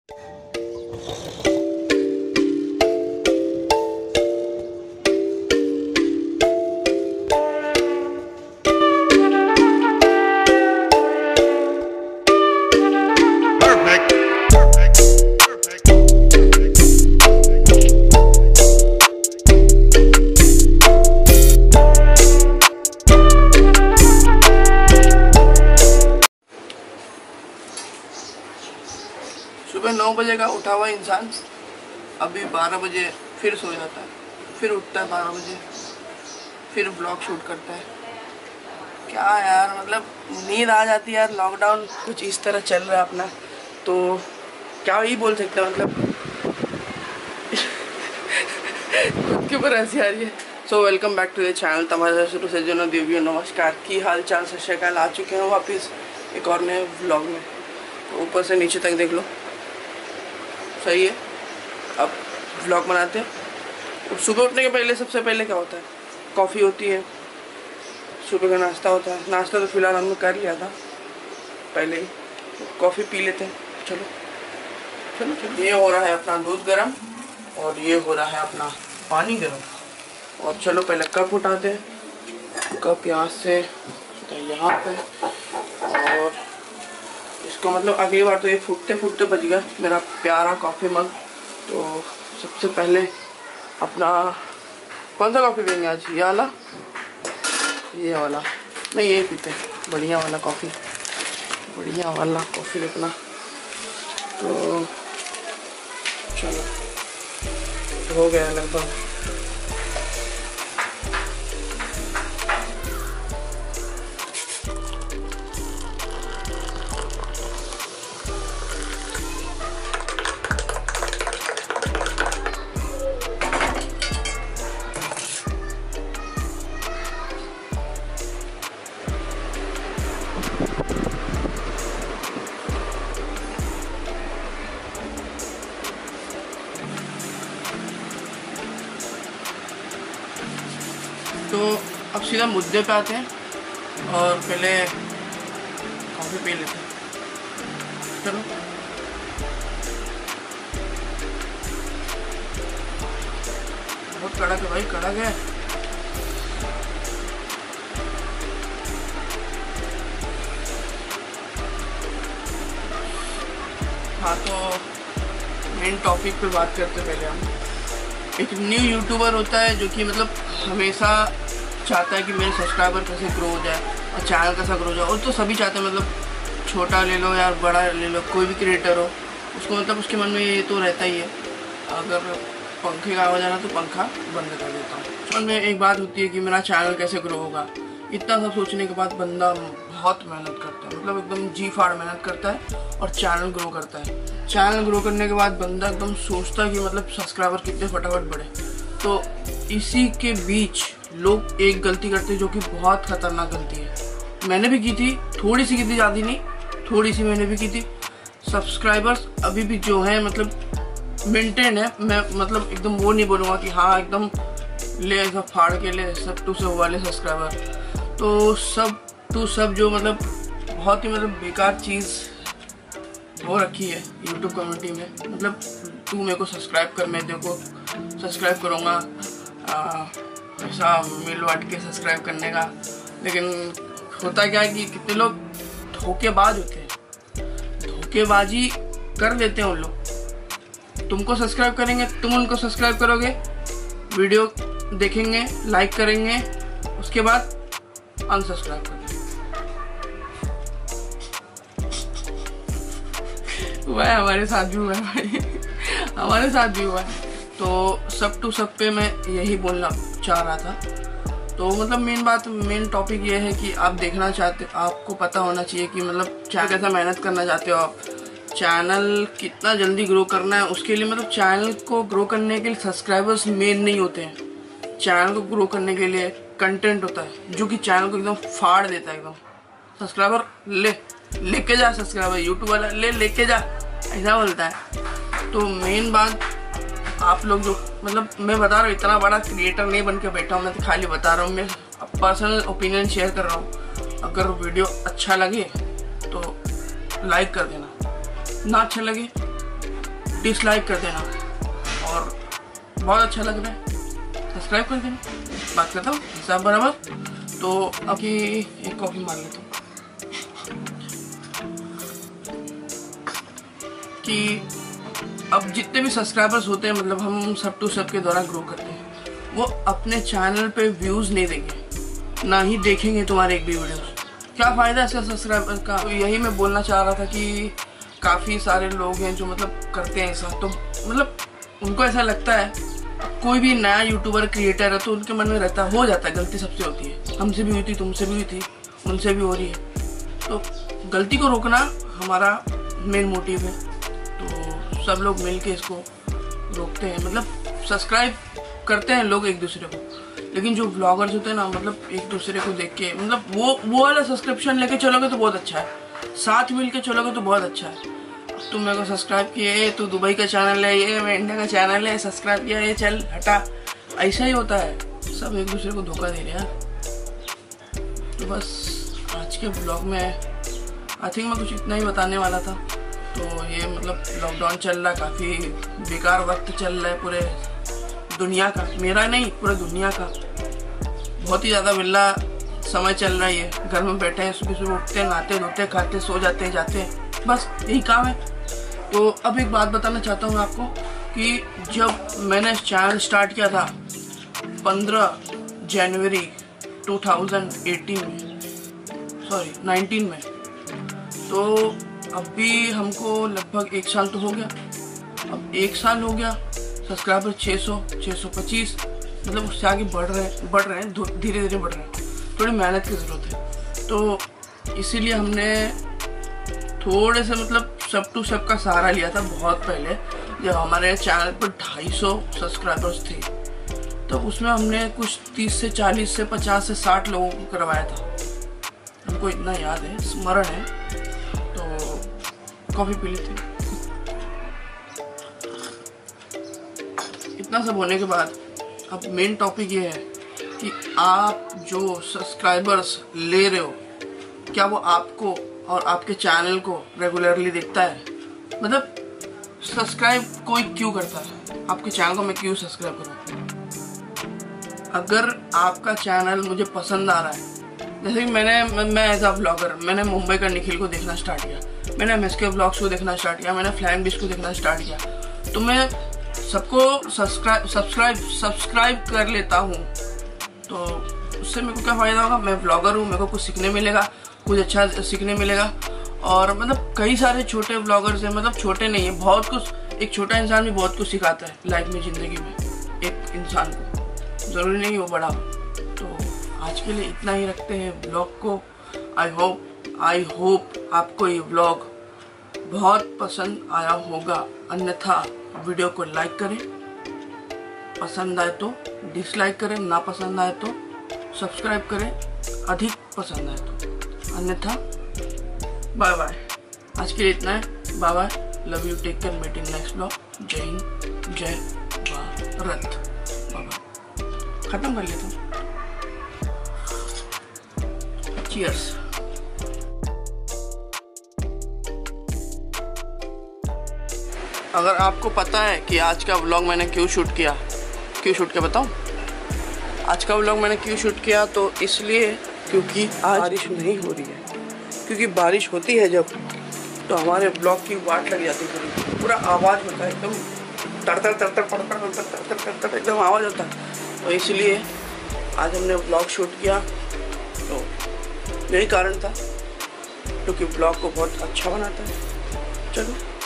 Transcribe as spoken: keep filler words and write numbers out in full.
सुबह नौ बजे का उठा हुआ इंसान अभी बारह बजे फिर सो जाता है, फिर उठता है बारह बजे, फिर ब्लॉग शूट करता है। क्या यार, मतलब नींद आ जाती है यार। लॉकडाउन कुछ इस तरह चल रहा है अपना, तो क्या ही बोल सकते हैं, मतलब खुद के ऊपर ऐसी आ रही है। So welcome back to the channel तमाशा शुरू से जो देवियों। नमस्कार, की हाल चाल, सत श्री अकाल। आ चुके हैं वापस एक और नए व्लॉग में। तो ऊपर से नीचे तक देख लो, सही है। अब व्लॉग बनाते हैं। सुबह उठने के पहले सबसे पहले क्या होता है, कॉफ़ी होती है, सुबह का नाश्ता होता है। नाश्ता तो फिलहाल हमने कर लिया था पहले ही, तो कॉफ़ी पी लेते हैं। चलो चलो चलो। ये हो रहा है अपना दूध गर्म और ये हो रहा है अपना पानी गर्म। और चलो पहले कप उठाते हैं। कप यहाँ से यहाँ पे, और इसको मतलब अगली बार तो ये फूटते फूटते बच गया मेरा प्यारा कॉफ़ी मग। तो सबसे पहले अपना कौन सा कॉफ़ी पियेंगे आज, ये वाला, ये वाला नहीं, ये पीते हैं, बढ़िया वाला कॉफ़ी, बढ़िया वाला कॉफ़ी रखना। तो चलो, हो गया लगभग। तो अब सीधा मुद्दे पे आते हैं और पहले कॉफ़ी पी लेते हैं। चलो, बहुत कड़क है भाई, कड़क है। हाँ, तो मेन टॉपिक पे बात करते पहले हम। एक न्यू यूट्यूबर होता है जो कि मतलब हमेशा चाहता है कि मेरे सब्सक्राइबर कैसे ग्रो हो जाए और चैनल कैसा ग्रो हो जाए। और तो सभी चाहते हैं, मतलब छोटा ले लो या बड़ा ले लो, कोई भी क्रिएटर हो, उसको मतलब उसके मन में ये तो रहता ही है। अगर पंखे का आवाज़ आना तो पंखा बंद कर देता हूँ। मन में एक बात होती है कि मेरा चैनल कैसे ग्रो होगा। इतना सब सोचने के बाद बंदा बहुत मेहनत करता है, मतलब एकदम जी फाड़ मेहनत करता है और चैनल ग्रो करता है। चैनल ग्रो करने के बाद बंदा एकदम सोचता है कि मतलब सब्सक्राइबर कितने फटाफट बढ़े। तो इसी के बीच लोग एक गलती करते हैं जो कि बहुत खतरनाक गलती है। मैंने भी की थी, थोड़ी सी की थी, ज़्यादा नहीं, थोड़ी सी मैंने भी की थी। सब्सक्राइबर्स अभी भी जो है मतलब मेंटेन है। मैं मतलब एकदम वो नहीं बोलूँगा कि हाँ एकदम ले सब फाड़ के ले सब टू से वाले सब्सक्राइबर। तो सब टू सब जो मतलब बहुत ही मतलब बेकार चीज़ वो रखी है यूट्यूब कम्युनिटी में। मतलब तू मेरे को सब्सक्राइब कर, मैं तेरे को सब्सक्राइब करूँगा, ऐसा मिल बांट के सब्सक्राइब करने का। लेकिन होता क्या है कि कितने लोग धोखेबाज होते हैं, धोखेबाजी कर देते हैं उन लोग। तुमको सब्सक्राइब करेंगे, तुम उनको सब्सक्राइब करोगे, वीडियो देखेंगे, लाइक करेंगे, उसके बाद अनसब्सक्राइब कर देंगे। वह हमारे साथ भी हुआ है भाई, हमारे साथ भी हुआ है। तो सब टू सब पे मैं यही बोलना चाह रहा था। तो मतलब मेन बात, मेन टॉपिक ये है कि आप देखना चाहते, आपको पता होना चाहिए कि मतलब चैनल कैसा मेहनत करना चाहते हो आप, चैनल कितना जल्दी ग्रो करना है। उसके लिए मतलब चैनल को ग्रो करने के लिए सब्सक्राइबर्स मेन नहीं होते हैं। चैनल को ग्रो करने के लिए कंटेंट होता है जो कि चैनल को एकदम फाड़ देता है। एकदम सब्सक्राइबर ले लेके जा, सब्सक्राइबर यूट्यूब वाला ले लेके जा, ऐसा बोलता है। तो मेन बात आप लोग जो मतलब मैं बता रहा हूँ, इतना बड़ा क्रिएटर नहीं बन के बैठा हूँ मैं, तो खाली बता रहा हूँ, मैं पर्सनल ओपिनियन शेयर कर रहा हूँ। अगर वीडियो अच्छा लगे तो लाइक कर देना, ना अच्छा लगे डिसलाइक कर देना, और बहुत अच्छा लग रहा है सब्सक्राइब कर देना। बात करता हूँ हिसाब बराबर। तो अभी एक कॉफी मार लेता हूँ कि अब जितने भी सब्सक्राइबर्स होते हैं, मतलब हम सब टू सब के द्वारा ग्रो करते हैं, वो अपने चैनल पे व्यूज नहीं देंगे, ना ही देखेंगे तुम्हारे एक भी वीडियोस। क्या फायदा इसका सब्सक्राइबर का? तो यही मैं बोलना चाह रहा था कि काफ़ी सारे लोग हैं जो मतलब करते हैं ऐसा, तो मतलब उनको ऐसा लगता है, कोई भी नया यूट्यूबर क्रिएटर है तो उनके मन में रहता हो जाता है गलती सबसे होती है, हमसे भी हुई थी, तुमसे भी हुई थी, उनसे भी हो रही है। तो गलती को रोकना हमारा मेन मोटिव है। तो सब लोग मिल के इसको रोकते हैं, मतलब सब्सक्राइब करते हैं लोग एक दूसरे को, लेकिन जो ब्लॉगर्स होते हैं ना, मतलब एक दूसरे को देख के, मतलब वो वो वाला सब्सक्रिप्शन लेके चलोगे तो बहुत अच्छा है, साथ मिल के चलोगे तो बहुत अच्छा है। तुम मेरे को सब्सक्राइब किए, तू दुबई का चैनल है, ये मैं इंडिया का चैनल है, सब्सक्राइब किया, ये चल हटा, ऐसा ही होता है, सब एक दूसरे को धोखा दे रहे हैं। तो बस आज के ब्लॉग में आई थिंक मैं कुछ इतना ही बताने वाला था। तो ये मतलब लॉकडाउन चल रहा है, काफ़ी बेकार वक्त चल रहा है पूरे दुनिया का, मेरा नहीं पूरे दुनिया का, बहुत ही ज़्यादा विल्ला समय चल रहा है। ये घर में बैठे हैं, सुबह सुबह उठते हैं, नहाते धोते खाते सो जाते हैं जाते हैं, बस यही काम है। तो अब एक बात बताना चाहता हूँ आपको कि जब मैंने चैनल स्टार्ट किया था पंद्रह जनवरी दो हज़ार अठारह में, सॉरी नाइनटीन में, तो अभी हमको लगभग एक साल तो हो गया। अब एक साल हो गया, सब्सक्राइबर छः सौ, छः सौ पच्चीस, मतलब उससे आगे बढ़ रहे हैं बढ़ रहे हैं धीरे धीरे बढ़ रहे हैं। थोड़ी मेहनत की ज़रूरत है, तो इसीलिए हमने थोड़े से मतलब सब टू सब का सहारा लिया था बहुत पहले, जब हमारे चैनल पर ढाई सौ सब्सक्राइबर्स थे, तो उसमें हमने कुछ तीस से चालीस से पचास से साठ लोगों को करवाया था, हमको इतना याद है, स्मरण है। तो कॉफ़ी पी ली थी। इतना सब होने के बाद अब मेन टॉपिक ये है कि आप जो सब्सक्राइबर्स ले रहे हो, क्या वो आपको और आपके चैनल को रेगुलरली देखता है? मतलब सब्सक्राइब कोई क्यों करता है? आपके चैनल को मैं क्यों सब्सक्राइब करूँ? अगर आपका चैनल मुझे पसंद आ रहा है, जैसे कि मैंने मैं एज अ ब्लॉगर मैंने मुंबई का निखिल को देखना स्टार्ट किया, मैंने एम एस के ब्लॉग्स को देखना स्टार्ट किया, मैंने फ्लाइंग बिश को देखना स्टार्ट किया, तो मैं सबको सब्सक्राइब सब्सक्राइब सब्सक्राइब कर लेता हूँ। तो उससे मेरे को क्या फ़ायदा होगा? मैं ब्लॉगर हूँ, मेरे को कुछ सीखने मिलेगा, कुछ अच्छा सीखने मिलेगा। और मतलब कई सारे छोटे ब्लॉगर्स हैं, मतलब छोटे नहीं है, बहुत कुछ, एक छोटा इंसान भी बहुत कुछ सिखाता है लाइफ में, ज़िंदगी में एक इंसान को, ज़रूरी नहीं वो बड़ा हो। तो आज के लिए इतना ही रखते हैं ब्लॉग को। आई होप आई होप आपको ये ब्लॉग बहुत पसंद आया होगा, अन्यथा वीडियो को लाइक करें, पसंद आए तो डिसलाइक करें, ना पसंद आए तो सब्सक्राइब करें, अधिक पसंद आए तो, अन्यथा बाय बाय। आज के लिए इतना है, bye bye, love you, take care, meeting next blog. जय हिंद, जय भारत, बाय बाय। खत्म कर लेता हूँ, चीयर्स। अगर आपको पता है कि आज का व्लॉग मैंने क्यों शूट किया, क्यों शूट किया बताऊं? आज का व्लॉग मैंने क्यों शूट किया, तो इसलिए क्योंकि आज बारिश नहीं हो रही है, क्योंकि बारिश होती है जब, तो हमारे ब्लॉग की वाट लग जाती है, पूरा आवाज़ होता है एकदम तड़तड़ तड़तड़ पड़तड़ तड़तड़ तड़तड़ तड़तड़ एकदम आवाज़ होता है। तो इसलिए आज हमने व्लॉग शूट किया, तो यही कारण था, क्योंकि ब्लॉग को बहुत अच्छा बनाता है। चलो।